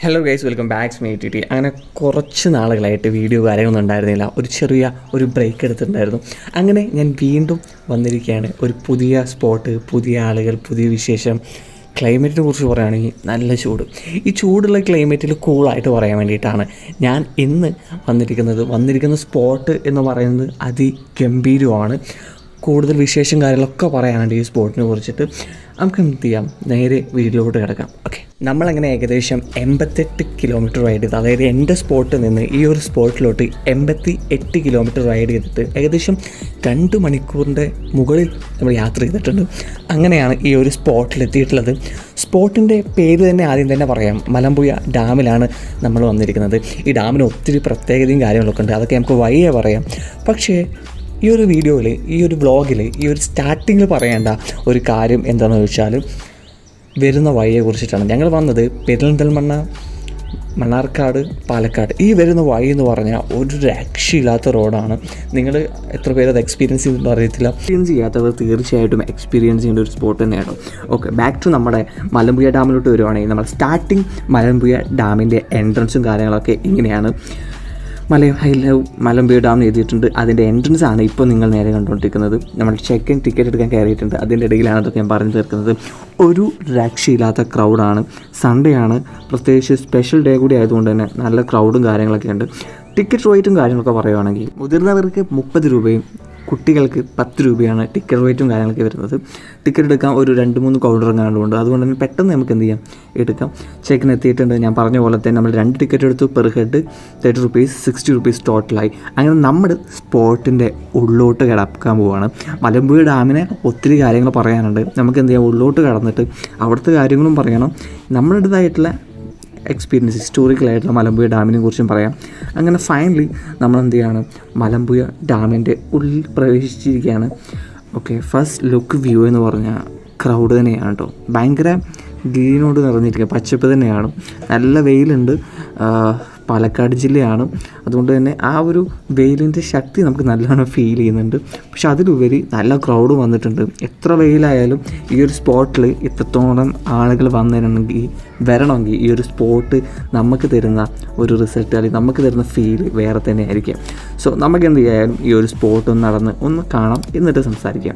Hello guys, welcome back to my T. അങ്ങനെ കുറച്ച് നാളുകളായിട്ട് വീഡിയോ കാര്യങ്ങളൊന്നും ഉണ്ടായിരുന്നില്ല. ഒരു ബ്രേക്ക് എടുത്തിട്ടുണ്ടായിരുന്നു. അങ്ങനെ ഞാൻ വീണ്ടും വന്നിരിക്കുകയാണ്. ഒരു പുതിയ സ്പോട്ട്, പുതിയ ആളുകൾ, പുതിയ വിശേഷം. ക്ലൈമറ്റിനെ കുറിച്ച് പറയുകയാണെങ്കിൽ നല്ല ചൂട്. ഈ ചൂടുള്ള ക്ലൈമറ്റിൽ കൂളായിട്ട് പറയാൻ വേണ്ടിയിട്ടാണ് ഞാൻ ഇന്ന് വന്നിരിക്കുന്ന സ്പോട്ട് എന്ന് പറയുന്നത് അതിഗംഭീരമാണ്. കൂടുതൽ വിശേഷം കാര്യങ്ങളൊക്കെ പറയാനുണ്ട് ഈ സ്പോട്ടിനെ കുറിച്ചിട്ട്. നമുക്ക് എന്ത് ചെയ്യാം, നേരെ വീട്ടിലോട്ട് കിടക്കാം. ഓക്കെ, നമ്മളങ്ങനെ ഏകദേശം 88 കിലോമീറ്റർ റൈഡ് ചെയ്ത്, അതായത് എൻ്റെ സ്പോട്ടിൽ നിന്ന് ഈ ഒരു സ്പോട്ടിലോട്ട് 88 കിലോമീറ്റർ റൈഡ് ചെയ്തിട്ട് ഏകദേശം 2 മണിക്കൂറിൻ്റെ മുകളിൽ നമ്മൾ യാത്ര ചെയ്തിട്ടുണ്ട്. അങ്ങനെയാണ് ഈ ഒരു സ്പോട്ടിലെത്തിയിട്ടുള്ളത്. സ്പോട്ടിൻ്റെ പേര് തന്നെ ആദ്യം തന്നെ പറയാം, മലമ്പുഴ ഡാമിലാണ് നമ്മൾ വന്നിരിക്കുന്നത്. ഈ ഡാമിന് ഒത്തിരി പ്രത്യേകതയും കാര്യങ്ങളൊക്കെ ഉണ്ട്, അതൊക്കെ നമുക്ക് വഴിയേ പറയാം. പക്ഷേ ഈ ഒരു വീഡിയോയിൽ, ഈ ഒരു വ്ളോഗിൽ, ഈ ഒരു സ്റ്റാർട്ടിങ്ങിൽ പറയേണ്ട ഒരു കാര്യം എന്താണെന്ന് ചോദിച്ചാൽ വരുന്ന വഴിയെ കുറിച്ചിട്ടാണ്. ഞങ്ങൾ വന്നത് പെരിന്തൽമണ്ണ, മണ്ണാർക്കാട്, പാലക്കാട്. ഈ വരുന്ന വഴി എന്ന് പറഞ്ഞാൽ ഒരു രക്ഷയില്ലാത്ത റോഡാണ്. നിങ്ങൾ എത്ര പേര് അത് എക്സ്പീരിയൻസ് ചെയ്തിട്ടുണ്ടോ അറിയത്തില്ല. എക്സ്പീരിയൻസ് ചെയ്യാത്തവർ തീർച്ചയായിട്ടും എക്സ്പീരിയൻസ് ചെയ്യേണ്ട ഒരു സ്പോട്ട് തന്നെയാണ്. ഓക്കെ, ബാക്ക് ടു നമ്മുടെ മലമ്പുഴ ഡാമിലോട്ട് വരുവാണെങ്കിൽ, നമ്മൾ സ്റ്റാർട്ടിങ് മലമ്പുഴ ഡാമിൻ്റെ എൻട്രൻസും കാര്യങ്ങളൊക്കെ ഇങ്ങനെയാണ്. മലമ്പുഴ ഡാം എഴുതിയിട്ടുണ്ട്. അതിൻ്റെ എൻട്രൻസ് ആണ് ഇപ്പോൾ നിങ്ങൾ നേരെ കണ്ടുകൊണ്ടിരിക്കുന്നത്. നമ്മൾ ചെക്ക് ഇൻ ടിക്കറ്റ് എടുക്കാൻ കയറിയിട്ടുണ്ട്. അതിൻ്റെ ഇടയിലാണ് അതൊക്കെ ഞാൻ പറഞ്ഞു തീർക്കുന്നത്. ഒരു രക്ഷയില്ലാത്ത ക്രൗഡാണ്. സൺഡേ ആണ്, പ്രത്യേകിച്ച് സ്പെഷ്യൽ ഡേ കൂടി ആയതുകൊണ്ട് തന്നെ നല്ല ക്രൗഡും കാര്യങ്ങളൊക്കെ ഉണ്ട്. ടിക്കറ്റ് റേറ്റും കാര്യങ്ങളൊക്കെ പറയുകയാണെങ്കിൽ മുതിർന്നവർക്ക് 30 രൂപയും കുട്ടികൾക്ക് 10 രൂപയാണ് ടിക്കറ്റ് റേറ്റും കാര്യങ്ങളൊക്കെ വരുന്നത്. ടിക്കറ്റ് എടുക്കാൻ ഒരു 2-3 കൗണ്ടർ എങ്ങാണ്ടുണ്ട്. അതുകൊണ്ട് തന്നെ പെട്ടെന്ന് നമുക്ക് എന്ത് ചെയ്യാം, എടുക്കാം. ചെക്കിന് എത്തിയിട്ടുണ്ട്. ഞാൻ പറഞ്ഞ പോലെ തന്നെ നമ്മൾ 2 ടിക്കറ്റ് എടുത്തു. പെർ ഹെഡ് 30 രൂപീസ്, 60 രൂപീസ് ടോട്ടലായി. അങ്ങനെ നമ്മുടെ സ്പോട്ടിൻ്റെ ഉള്ളോട്ട് കിടക്കാൻ പോവുകയാണ്. മലമ്പുഴ ഡാമിനെ ഒത്തിരി കാര്യങ്ങൾ പറയാനുണ്ട്. നമുക്ക് എന്ത് ചെയ്യാം, ഉള്ളോട്ട് കടന്നിട്ട് അവിടുത്തെ കാര്യങ്ങളും പറയണം, നമ്മുടേതായിട്ടുള്ള എക്സ്പീരിയൻസ്, ഹിസ്റ്റോറിക്കലായിട്ടുള്ള മലമ്പുഴ ഡാമിനെ കുറിച്ചും പറയാം. അങ്ങനെ ഫൈനലി നമ്മൾ എന്ത് ചെയ്യാണ്, മലമ്പുഴ ഡാമിൻ്റെ ഉള്ളിൽ പ്രവേശിച്ചിരിക്കുകയാണ്. ഓക്കെ, ഫസ്റ്റ് ലുക്ക് വ്യൂ എന്ന് പറഞ്ഞാൽ ക്രൗഡ് തന്നെയാണ് കേട്ടോ. ഭയങ്കര ഗ്രീനോട് നിറഞ്ഞിരിക്കുക, പച്ചപ്പ് തന്നെയാണ്. നല്ല വെയിലുണ്ട്. പാലക്കാട് ജില്ലയാണ്, അതുകൊണ്ട് തന്നെ ആ ഒരു വെയിലിൻ്റെ ശക്തി നമുക്ക് നല്ലോണം ഫീൽ ചെയ്യുന്നുണ്ട്. പക്ഷെ അതിലുപരി നല്ല ക്രൗഡ് വന്നിട്ടുണ്ട്. എത്ര വെയിലായാലും ഈ ഒരു സ്പോട്ടിൽ ഇത്രത്തോളം ആളുകൾ വരണമെങ്കിൽ ഈ ഒരു സ്പോട്ട് നമുക്ക് തരുന്ന ഒരു റിസൾട്ട്, അല്ലെങ്കിൽ നമുക്ക് തരുന്ന ഫീൽ വേറെ തന്നെ ആയിരിക്കും. സോ നമുക്ക് എന്ത് ചെയ്യാനും ഈ ഒരു സ്പോട്ട് നടന്ന് ഒന്ന് കാണാം, എന്നിട്ട് സംസാരിക്കാം.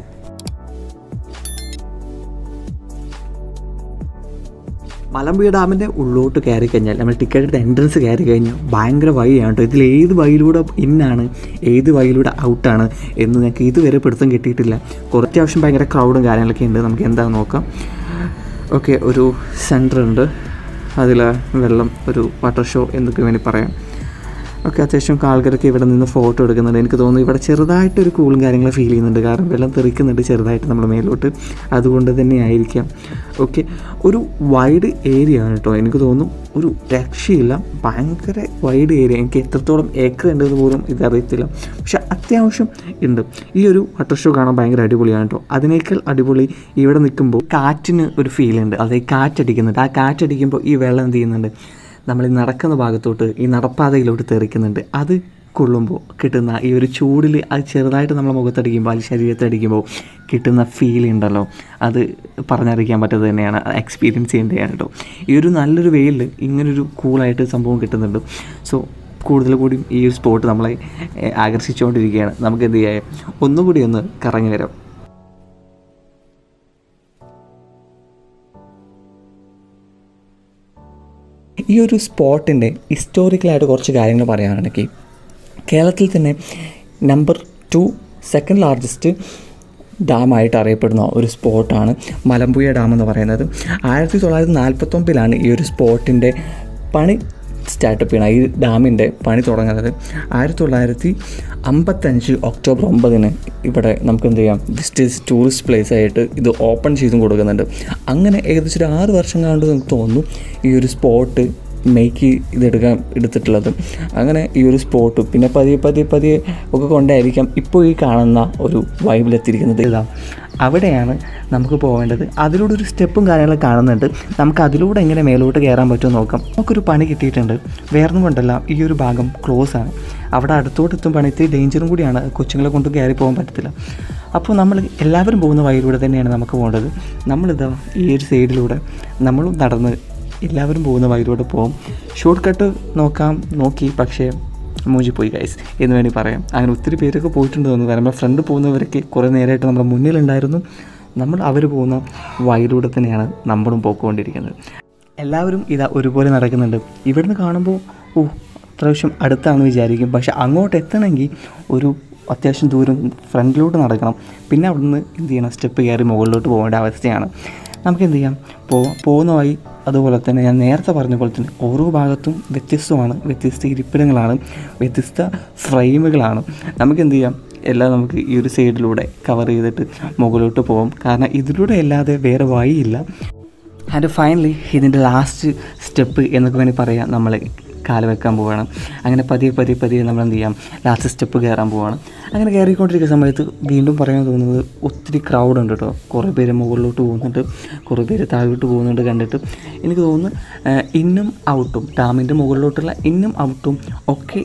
മലമ്പുഴ ഡാമിൻ്റെ ഉള്ളോട്ട് കയറി കഴിഞ്ഞാൽ, നമ്മൾ ടിക്കറ്റ് എടുത്ത് എൻട്രൻസ് കയറി കഴിഞ്ഞാൽ ഭയങ്കര വഴിയാണ് കേട്ടോ. ഇതിൽ ഏത് വഴിയിലൂടെ ഇന്നാണ്, ഏത് വഴിയിലൂടെ ഔട്ടാണ് എന്ന് ഞങ്ങൾക്ക് ഇതുവരെ പിടുത്തം കിട്ടിയിട്ടില്ല. അത്യാവശ്യം ഭയങ്കര ക്രൗഡും കാര്യങ്ങളൊക്കെ ഉണ്ട്. നമുക്ക് എന്താണെന്ന് നോക്കാം. ഓക്കെ, ഒരു സെൻറ്റർ ഉണ്ട്, അതിൽ വെള്ളം, ഒരു വാട്ടർ ഷോ എന്നൊക്കെ വേണ്ടി പറയാം. ഓക്കെ, അത്യാവശ്യം ആൾക്കാരൊക്കെ ഇവിടെ നിന്ന് ഫോട്ടോ എടുക്കുന്നുണ്ട്. എനിക്ക് തോന്നുന്നു ഇവിടെ ചെറുതായിട്ടൊരു കൂളും കാര്യങ്ങൾ ഫീൽ ചെയ്യുന്നുണ്ട്, കാരണം വെള്ളം തെറിക്കുന്നുണ്ട് ചെറുതായിട്ട് നമ്മൾ മേലോട്ട്, അതുകൊണ്ട് തന്നെ ആയിരിക്കാം. ഓക്കെ, ഒരു വൈഡ് ഏരിയ ആണ് കേട്ടോ. എനിക്ക് തോന്നുന്നു ഒരു രക്ഷയില്ല, ഭയങ്കര വൈഡ് ഏരിയ. എനിക്ക് എത്രത്തോളം ഏക്കർ ഉണ്ടെന്ന് പോലും ഇതറിയത്തില്ല, പക്ഷെ അത്യാവശ്യം ഉണ്ട്. ഈ ഒരു വാട്ടർ ഷോ കാണാൻ ഭയങ്കര അടിപൊളിയാണ് കേട്ടോ. അതിനേക്കാൾ അടിപൊളി ഇവിടെ നിൽക്കുമ്പോൾ കാറ്റിന് ഒരു ഫീലുണ്ട്. അതായത് കാറ്റടിക്കുന്നുണ്ട്. ആ കാറ്റടിക്കുമ്പോൾ ഈ വെള്ളം എന്ത് ചെയ്യുന്നുണ്ട്, നമ്മൾ ഈ നടക്കുന്ന ഭാഗത്തോട്ട്, ഈ നടപ്പാതയിലോട്ട് തെറിക്കുന്നുണ്ട്. അത് കൊള്ളുമ്പോൾ കിട്ടുന്ന ഈ ഒരു ചൂടിൽ, അത് ചെറുതായിട്ട് നമ്മൾ മുഖത്തടിക്കുമ്പോൾ, അത് ശരീരത്തടിക്കുമ്പോൾ കിട്ടുന്ന ഫീൽ ഉണ്ടല്ലോ, അത് പറഞ്ഞറിയിക്കാൻ പറ്റാത്തത് തന്നെയാണ്. എക്സ്പീരിയൻസ് ചെയ്യേണ്ടതാണ് കേട്ടോ. ഈ ഒരു നല്ലൊരു വെയിലിൽ ഇങ്ങനൊരു കൂളായിട്ട് സംഭവം കിട്ടുന്നുണ്ട്. സോ കൂടുതൽ കൂടി ഈ ഒരു സ്പോട്ട് നമ്മളെ ആകർഷിച്ചുകൊണ്ടിരിക്കുകയാണ്. നമുക്ക് എന്ത് ചെയ്യാം, ഒന്നുകൂടി ഒന്ന് കറങ്ങി വരാം. ഈ ഒരു സ്പോട്ടിൻ്റെ ഹിസ്റ്റോറിക്കലായിട്ട് കുറച്ച് കാര്യങ്ങൾ പറയുകയാണെങ്കിൽ, കേരളത്തിൽ തന്നെ നമ്പർ 2 സെക്കൻഡ് ലാർജസ്റ്റ് ഡാമായിട്ട് അറിയപ്പെടുന്ന ഒരു സ്പോട്ടാണ് മലമ്പുഴ ഡാം എന്ന് പറയുന്നത്. 1949 ഈ ഒരു സ്പോട്ടിൻ്റെ പണി സ്റ്റാർട്ടപ്പ് ചെയ്യണം. ഈ ഡാമിൻ്റെ പണി തുടങ്ങുന്നത് 1955 ഒക്ടോബർ 9 ഇവിടെ നമുക്ക് എന്ത് ചെയ്യാം, വിസിറ്റേഴ്സ് ടൂറിസ്റ്റ് പ്ലേസ് ആയിട്ട് ഇത് ഓപ്പൺ ചെയ്തും കൊടുക്കുന്നുണ്ട്. അങ്ങനെ ഏകദേശം ഒരു 6 വർഷം കൊണ്ട് നമുക്ക് തോന്നുന്നു ഈ ഒരു സ്പോട്ട് എടുത്തിട്ടുള്ളത്. അങ്ങനെ ഈ ഒരു സ്പോട്ട് പിന്നെ പതിയെ ഒക്കെ കൊണ്ടായിരിക്കാം ഇപ്പോൾ ഈ കാണുന്ന ഒരു വൈബിലെത്തിയിരിക്കുന്നത്. അവിടെയാണ് നമുക്ക് പോകേണ്ടത്. അതിലൂടെ ഒരു സ്റ്റെപ്പും കാര്യങ്ങളും കാണുന്നുണ്ട്. നമുക്ക് അതിലൂടെ എങ്ങനെ മേലോട്ട് കയറാൻ പറ്റുമെന്ന് നോക്കാം. നമുക്കൊരു പണി കിട്ടിയിട്ടുണ്ട്. വേറൊന്നും കൊണ്ടല്ല, ഈ ഒരു ഭാഗം ക്ലോസ് ആണ്. അവിടെ അടുത്തോട്ടെത്തും പണിത്ത് ഡേഞ്ചറും കൂടിയാണ്, കൊച്ചുങ്ങളെ കൊണ്ട് കയറി പോകാൻ പറ്റത്തില്ല. അപ്പോൾ നമ്മൾ എല്ലാവരും പോകുന്ന വഴിയിലൂടെ തന്നെയാണ് നമുക്ക് പോകേണ്ടത്. നമ്മളിതാ ഈ ഒരു സൈഡിലൂടെ നമ്മളും നടന്ന് എല്ലാവരും പോകുന്ന വഴിയിലൂടെ പോകും. ഷോർട്ട് കട്ട് നോക്കി പക്ഷേ മൂഞ്ചി പോയി ഗൈസ് എന്ന് വേണ്ടി പറയാം. അങ്ങനെ ഒത്തിരി പേരൊക്കെ പോയിട്ടുണ്ട് തോന്നുന്നു. കാരണം നമ്മുടെ ഫ്രണ്ട് പോകുന്നവരൊക്കെ കുറേ നേരമായിട്ട് നമ്മുടെ മുന്നിലുണ്ടായിരുന്നു. അവർ പോകുന്ന വഴിയിലൂടെ തന്നെയാണ് നമ്മളും പോയിക്കൊണ്ടിരിക്കുന്നത്. എല്ലാവരും ഇതാ ഒരുപോലെ നടക്കുന്നുണ്ട്. ഇവിടുന്ന് കാണുമ്പോൾ അത്യാവശ്യം അടുത്താണെന്ന് വിചാരിക്കും. പക്ഷെ അങ്ങോട്ട് എത്തണമെങ്കിൽ ഒരു അത്യാവശ്യം ദൂരം ഫ്രണ്ടിലോട്ട് നടക്കണം. പിന്നെ അവിടുന്ന് എന്ത് ചെയ്യണം, സ്റ്റെപ്പ് കയറി മുകളിലോട്ട് പോകേണ്ട അവസ്ഥയാണ്. നമുക്ക് എന്ത് ചെയ്യാം, പോകുന്ന വഴി അതുപോലെ തന്നെ ഞാൻ നേരത്തെ പറഞ്ഞ പോലെ തന്നെ ഓരോ ഭാഗത്തും വ്യത്യസ്തമാണ്. വ്യത്യസ്ത ഇരിപ്പിടങ്ങളാണ്, വ്യത്യസ്ത ഫ്രെയിമുകളാണ്. നമുക്ക് എന്ത് ചെയ്യാം, എല്ലാം നമുക്ക് ഈ ഒരു സൈഡിലൂടെ കവർ ചെയ്തിട്ട് മുകളിലോട്ട് പോകും. കാരണം ഇതിലൂടെ അല്ലാതെ വേറെ വഴിയില്ല. ആൻഡ് ഫൈനലി ഇതിൻ്റെ ലാസ്റ്റ് സ്റ്റെപ്പ് എന്നൊക്കെ വേണമെങ്കിൽ പറയാം, നമ്മൾ കാല് വെക്കാൻ പോവുകയാണ്. അങ്ങനെ പതിയെ നമ്മൾ എന്ത് ചെയ്യാം, ലാസ്റ്റ് സ്റ്റെപ്പ് കയറാൻ പോവുകയാണ്. അങ്ങനെ കയറിക്കൊണ്ടിരിക്കുന്ന സമയത്ത് വീണ്ടും പറയാൻ തോന്നുന്നത് ഒത്തിരി ക്രൗഡ് ഉണ്ട് കേട്ടോ. കുറേ പേര് മുകളിലോട്ട് പോകുന്നുണ്ട്, കുറേ പേര് താഴോട്ട് പോകുന്നുണ്ട്. കണ്ടിട്ട് എനിക്ക് തോന്നുന്നു ഇന്നും ഔട്ടും, ഡാമിൻ്റെ മുകളിലോട്ടുള്ള ഇന്നും ഔട്ടും ഒക്കെ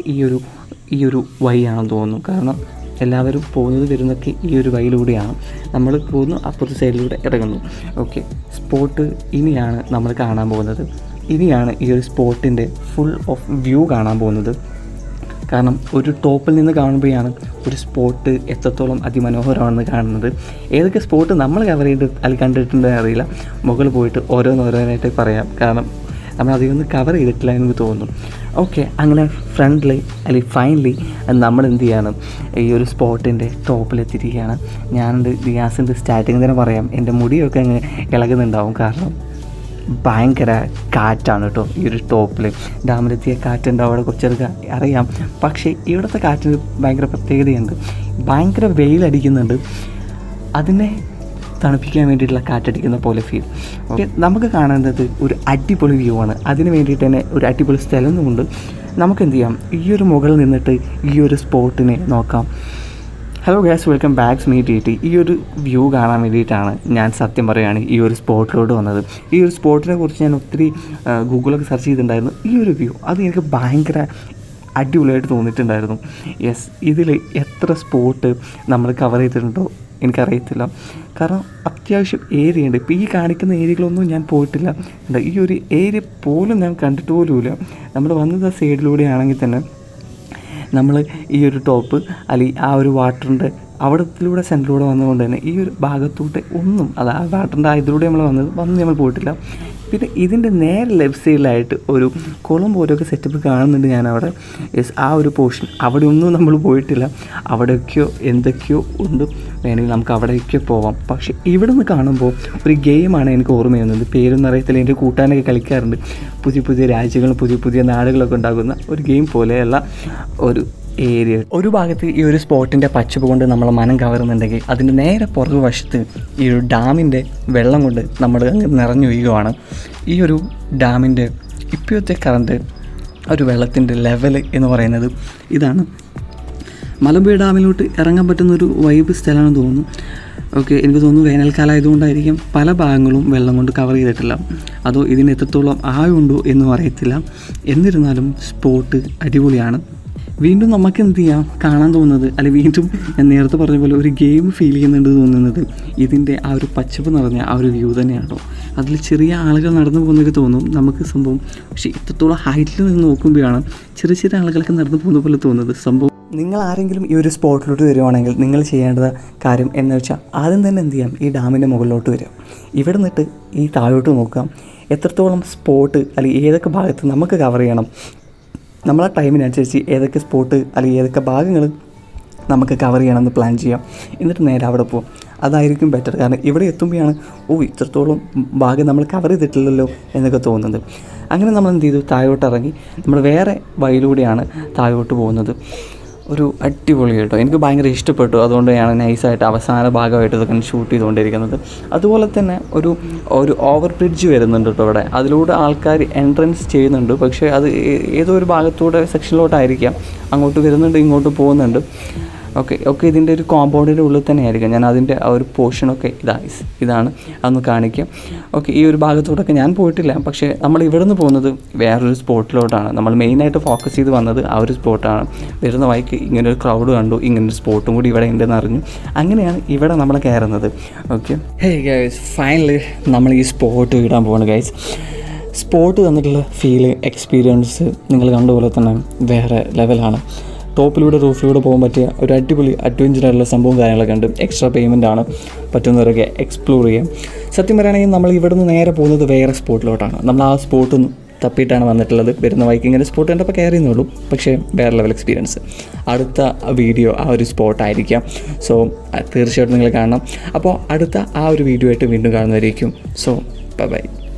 ഈ ഒരു വഴിയാണെന്ന് തോന്നുന്നു. കാരണം എല്ലാവരും പോകുന്നത് വരുന്നതൊക്കെ ഈ ഒരു വഴിയിലൂടെയാണ്. നമ്മൾ പോകുന്നു, അപ്പുറത്തെ സൈഡിലൂടെ ഇറങ്ങുന്നു. ഓക്കെ, സ്പോട്ട് ഇനിയാണ് നമ്മൾ കാണാൻ പോകുന്നത്. ഇനിയാണ് ഈ ഒരു സ്പോട്ടിൻ്റെ ഫുൾ ഓഫ് വ്യൂ കാണാൻ പോകുന്നത്. കാരണം ഒരു ടോപ്പിൽ നിന്ന് കാണുമ്പോഴാണ് ഒരു സ്പോട്ട് എത്രത്തോളം അതിമനോഹരമാണെന്ന് കാണുന്നത്. ഏതൊക്കെ സ്പോട്ട് നമ്മൾ കവർ ചെയ്ത് അല്ലെങ്കിൽ കണ്ടിട്ടുണ്ടെന്ന് അറിയില്ല. മുകളിൽ പോയിട്ട് ഓരോന്നായിട്ട് പറയാം. കാരണം നമ്മളധികം ഒന്നും കവർ ചെയ്തിട്ടില്ല എന്ന് തോന്നുന്നു. ഓക്കെ, അങ്ങനെ ഫ്രണ്ട്ലി അല്ലെങ്കിൽ ഫൈനലി നമ്മൾ എന്ത് ചെയ്യാണ്, ഈ ഒരു സ്പോട്ടിൻ്റെ ടോപ്പിലെത്തിയിരിക്കുകയാണ്. ഞാനുണ്ട് ഗ്യാസിൻ്റെ സ്റ്റാർട്ടിങ് തന്നെ പറയാം, എൻ്റെ മുടിയൊക്കെ അങ്ങ് ഇളകുന്നുണ്ടാവും. കാരണം ഭയങ്കര കാറ്റാണ് കേട്ടോ ഈ ഒരു ടോപ്പിൽ. ഡാമിലെത്തിയ കാറ്റുണ്ടാവും, അവിടെ കുറച്ചൊക്കെ അറിയാം. പക്ഷേ ഇവിടുത്തെ കാറ്റിന് ഭയങ്കര പ്രത്യേകതയുണ്ട്. ഭയങ്കര വെയിലടിക്കുന്നുണ്ട്, അതിനെ തണുപ്പിക്കാൻ വേണ്ടിയിട്ടുള്ള കാറ്റടിക്കുന്ന പോലെ ഫീൽ. ഓക്കെ, നമുക്ക് കാണേണ്ടത് ഒരു അടിപൊളി വ്യൂ ആണ്. അതിന് വേണ്ടിയിട്ട് തന്നെ ഒരു അടിപൊളി സ്ഥലമൊന്നുമുണ്ട്. നമുക്ക് എന്ത് ചെയ്യാം, ഈ ഒരു മുകളിൽ നിന്നിട്ട് ഈ ഒരു സ്പോട്ടിനെ നോക്കാം. Hello guys, welcome back me T. ഈ ഒരു വ്യൂ കാണാൻ വേണ്ടിയിട്ടാണ് ഞാൻ സത്യം പറയുകയാണ് ഈ ഒരു സ്പോട്ടിലോട്ട് വന്നത്. ഈ ഒരു സ്പോട്ടിനെ കുറിച്ച് ഞാൻ ഒത്തിരി ഗൂഗിളൊക്കെ സെർച്ച് ചെയ്തിട്ടുണ്ടായിരുന്നു. ഈ ഒരു വ്യൂ അത് എനിക്ക് ഭയങ്കര അടിപൊളിയായിട്ട് തോന്നിയിട്ടുണ്ടായിരുന്നു. യെസ്, ഇതിൽ എത്ര സ്പോട്ട് നമ്മൾ കവർ ചെയ്തിട്ടുണ്ടോ എനിക്കറിയത്തില്ല. കാരണം അത്യാവശ്യം ഏരിയ ഉണ്ട്. ഇപ്പോൾ ഈ കാണിക്കുന്ന ഏരിയകളൊന്നും ഞാൻ പോയിട്ടില്ല. ഈ ഒരു ഏരിയ പോലും ഞാൻ കണ്ടിട്ട് പോലുമില്ല. നമ്മൾ വന്നത് ആ സൈഡിലൂടെ ആണെങ്കിൽ തന്നെ നമ്മൾ ഈ ഒരു ടോപ്പ് അല്ലെങ്കിൽ ആ ഒരു വാട്ടറിൻ്റെ അവിടത്തിലൂടെ സെൻറ്ററിലൂടെ വന്നതുകൊണ്ട് തന്നെ ഈ ഒരു ഭാഗത്തൂടെ ഒന്നും ആ വാട്ടറിൻ്റെ ഇതിലൂടെ നമ്മൾ പോയിട്ടില്ല. പിന്നെ ഇതിൻ്റെ നേരെ ലെഫ്റ്റ് സൈഡിലായിട്ട് ഒരു കുളം പോലെയൊക്കെ സെറ്റപ്പ് കാണുന്നുണ്ട് ഞാൻ അവിടെ. യെസ്, ആ ഒരു പോർഷൻ അവിടെ ഒന്നും നമ്മൾ പോയിട്ടില്ല. അവിടെയൊക്കെയോ എന്തൊക്കെയോ ഉണ്ട്, വേണമെങ്കിൽ നമുക്ക് അവിടെയൊക്കെ പോവാം. പക്ഷേ ഇവിടെ നിന്ന് കാണുമ്പോൾ ഒരു ഗെയിമാണ് എനിക്ക് ഓർമ്മ ചെയ്യുന്നത്. പേരൊന്നും അറിയത്തില്ല, എൻ്റെ കൂട്ടാനൊക്കെ കളിക്കാറുണ്ട്. പുതിയ രാജ്യങ്ങളും പുതിയ നാടുകളൊക്കെ ഉണ്ടാകുന്ന ഒരു ഗെയിം പോലെയുള്ള ഒരു ഏരിയ. ഒരു ഭാഗത്ത് ഈ ഒരു സ്പോട്ടിൻ്റെ പച്ചപ്പ് കൊണ്ട് നമ്മളെ മനം കവറുന്നുണ്ടെങ്കിൽ അതിൻ്റെ നേരെ പുറകു വശത്ത് ഈ ഒരു ഡാമിൻ്റെ വെള്ളം കൊണ്ട് നമ്മൾ നിറഞ്ഞൊഴുകുകയാണ്. ഈ ഒരു ഡാമിൻ്റെ ഇപ്പോഴത്തെ കറണ്ട് ഒരു വെള്ളത്തിൻ്റെ ലെവൽ എന്ന് പറയുന്നത് ഇതാണ്. മലമ്പുഴ ഡാമിലോട്ട് ഇറങ്ങാൻ പറ്റുന്നൊരു വൈബ് സ്ഥലമാണെന്ന് തോന്നുന്നു. ഓക്കെ, എനിക്ക് തോന്നുന്നു വേനൽക്കാലം ആയതുകൊണ്ടായിരിക്കും പല ഭാഗങ്ങളും വെള്ളം കൊണ്ട് കവർ ചെയ്തിട്ടില്ല. അതോ ഇതിന് എത്രത്തോളം ആഴമുണ്ടോ എന്നും അറിയത്തില്ല. എന്നിരുന്നാലും സ്പോട്ട് അടിപൊളിയാണ്. വീണ്ടും നമുക്ക് എന്ത് ചെയ്യാം, കാണാൻ തോന്നുന്നത് അല്ലെങ്കിൽ വീണ്ടും ഞാൻ നേരത്തെ പറഞ്ഞ പോലെ ഒരു ഗെയിം ഫീൽ ചെയ്യുന്നുണ്ട് തോന്നുന്നത് ഇതിൻ്റെ ആ ഒരു പച്ചപ്പ് നിറഞ്ഞ ആ ഒരു വ്യൂ തന്നെയാണോ. അതിൽ ചെറിയ ആളുകൾ നടന്നു പോകുന്നതൊക്കെ തോന്നും നമുക്ക് സംഭവം. പക്ഷേ ഇത്രത്തോളം ഹൈറ്റിൽ നിന്ന് നോക്കുമ്പോഴാണ് ചെറിയ ആളുകളൊക്കെ നടന്നു പോകുന്ന പോലെ തോന്നുന്നത് സംഭവം. നിങ്ങൾ ആരെങ്കിലും ഈ ഒരു സ്പോട്ടിലോട്ട് വരുവാണെങ്കിൽ നിങ്ങൾ ചെയ്യേണ്ട കാര്യം എന്ന് വെച്ചാൽ ആദ്യം തന്നെ എന്ത് ചെയ്യാം, ഈ ഡാമിൻ്റെ മുകളിലോട്ട് വരിക. ഇവിടെ നിന്നിട്ട് ഈ താഴോട്ട് നോക്കാം എത്രത്തോളം സ്പോട്ട് അല്ലെങ്കിൽ ഏതൊക്കെ ഭാഗത്ത് നമുക്ക് കവർ ചെയ്യണം, നമ്മളെ ടൈമിനനുസരിച്ച് ഏതൊക്കെ സ്പോട്ട് അല്ലെങ്കിൽ ഏതൊക്കെ ഭാഗങ്ങൾ നമുക്ക് കവർ ചെയ്യണമെന്ന് പ്ലാൻ ചെയ്യാം. എന്നിട്ട് നേരെ അവിടെ പോകും. അതായിരിക്കും ബെറ്റർ. കാരണം ഇവിടെ എത്തുമ്പോഴാണ് ഇത്രത്തോളം ഭാഗം നമ്മൾ കവർ ചെയ്തിട്ടില്ലല്ലോ എന്നൊക്കെ തോന്നുന്നത്. അങ്ങനെ നമ്മൾ എന്ത് ചെയ്തു, താഴോട്ട് ഇറങ്ങി നമ്മൾ വേറെ വഴിയിലൂടെയാണ് താഴോട്ട് പോകുന്നത്. ഒരു അടിപൊളി കേട്ടോ, എനിക്ക് ഭയങ്കര ഇഷ്ടപ്പെട്ടു. അതുകൊണ്ട് ഞാൻ നൈസായിട്ട് അവസാന ഭാഗമായിട്ട് ഇതൊക്കെ ഷൂട്ട് ചെയ്തുകൊണ്ടിരിക്കുന്നത്. അതുപോലെ തന്നെ ഒരു ഓവർ ബ്രിഡ്ജ് വരുന്നുണ്ട് കേട്ടോ ഇവിടെ. അതിലൂടെ ആൾക്കാർ എൻട്രൻസ് ചെയ്യുന്നുണ്ട്. പക്ഷേ അത് ഏതോ ഒരു ഭാഗത്തൂടെ സെക്ഷനിലോട്ടായിരിക്കാം. അങ്ങോട്ട് വരുന്നുണ്ട്, ഇങ്ങോട്ട് പോകുന്നുണ്ട്. ഓക്കെ ഇതിൻ്റെ ഒരു കോമ്പൗണ്ടിൻ്റെ ഉള്ളിൽ തന്നെ ആയിരിക്കും. ഞാൻ അതിൻ്റെ ആ ഒരു പോർഷനൊക്കെ ഇതാണ് അതൊന്ന് കാണിക്കാം. ഓക്കെ, ഈ ഒരു ഭാഗത്തോടൊക്കെ ഞാൻ പോയിട്ടില്ല. പക്ഷേ നമ്മൾ ഇവിടെ നിന്ന് പോകുന്നത് വേറൊരു സ്പോട്ടിലോട്ടാണ്. നമ്മൾ മെയിനായിട്ട് ഫോക്കസ് ചെയ്ത് വന്നത് ആ ഒരു സ്പോട്ടാണ്. വരുന്ന വഴിക്ക് ഇങ്ങനൊരു ക്രൗഡ് കണ്ടു, ഇങ്ങനൊരു സ്പോട്ടും കൂടി ഇവിടെ ഉണ്ടെന്ന് അറിഞ്ഞു. അങ്ങനെയാണ് ഇവിടെ നമ്മൾ കയറുന്നത്. ഓക്കെ, ഹേ ഗൈസ്, ഫൈനലി നമ്മൾ ഈ സ്പോട്ട് ഇടാൻ പോവാണ് ഗൈസ്. സ്പോട്ട് തന്നിട്ടുള്ള ഫീല് എക്സ്പീരിയൻസ് നിങ്ങൾ കണ്ടപോലെ തന്നെ വേറെ ലെവലാണ്. ടോപ്പിലൂടെ റൂഫിലൂടെ പോകാൻ പറ്റിയ ഒരു അടിപൊളി അഡ്വഞ്ചറായിട്ടുള്ള സംഭവം കാര്യങ്ങളൊക്കെ ഉണ്ട്. എക്സ്ട്രാ പേയ്മെൻ്റ് ആണ്, പറ്റുന്നവരൊക്കെ എക്സ്പ്ലോർ ചെയ്യാം. സത്യം പറയുകയാണെങ്കിൽ നമ്മൾ ഇവിടെ നിന്ന് നേരെ പോകുന്നത് വേറെ സ്പോട്ടിലോട്ടാണ്. നമ്മൾ ആ സ്പോട്ട് തപ്പിയിട്ടാണ് വന്നിട്ടുള്ളത്. വരുന്ന വൈക്കിങ്ങിൻ്റെ സ്പോട്ട് കണ്ടപ്പോൾ കയറിയെന്നുള്ളൂ, പക്ഷേ വേറെ ലെവൽ എക്സ്പീരിയൻസ്. അടുത്ത വീഡിയോ ആ ഒരു സ്പോട്ടായിരിക്കാം. സോ തീർച്ചയായിട്ടും നിങ്ങൾ കാണണം. അപ്പോൾ അടുത്ത ആ ഒരു വീഡിയോ ആയിട്ട് വീണ്ടും കാണുന്നതായിരിക്കും. So by.